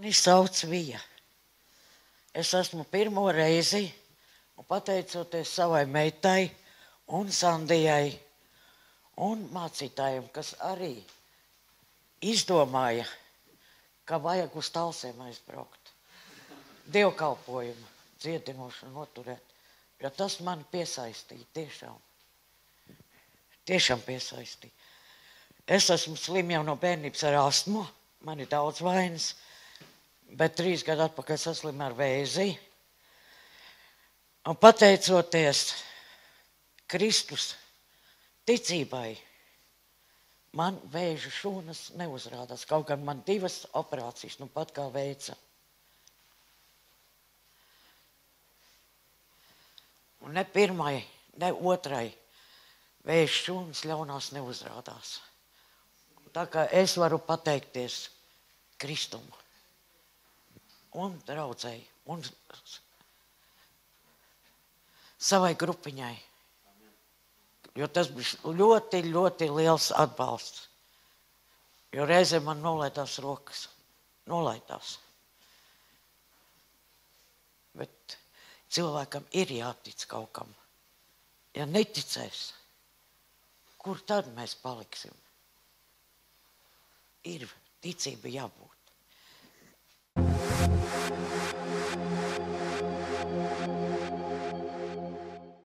Mani sauc Vija. Es esmu pirmo reizi, un pateicoties savai meitai un Sandijai un mācītājiem, kas arī izdomāja, ka vajag uz Talsiem aizbraukt. Dievkalpojumu, dziedinošanu noturēt. Jo tas mani piesaistīja tiešām. Tiešām piesaistīja. Es esmu slim jau no bērnības ar astmu, man ir daudz vainas, bet 3 gadu atpakaļ saslimu ar vēzi. Un pateicoties Kristus ticībai, man vēža šūnas neuzrādās. Kaut gan man 2 operācijas, nu pat kā veica. Un ne pirmai, ne otrai vēža šūnas ļaunās neuzrādās. Tā kā es varu pateikties Kristumu un draudzēji un savai grupiņai. Jo tas bija ļoti, ļoti liels atbalsts. Jo reizē man nolaidās rokas. Nolaidās. Bet cilvēkam ir jātic kaut kam. Ja neticēs, kur tad mēs paliksim? Ir ticība jābūt.